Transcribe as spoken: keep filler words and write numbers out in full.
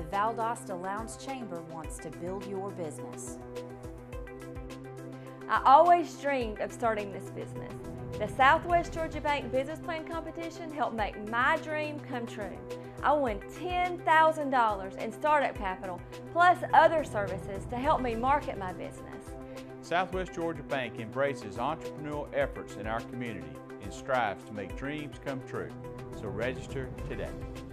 Valdosta Lowndes Chamber wants to build your business. I always dreamed of starting this business. The Southwest Georgia Bank Business Plan Competition helped make my dream come true. I won ten thousand dollars in startup capital, plus other services to help me market my business. Southwest Georgia Bank embraces entrepreneurial efforts in our community and strives to make dreams come true. So register today.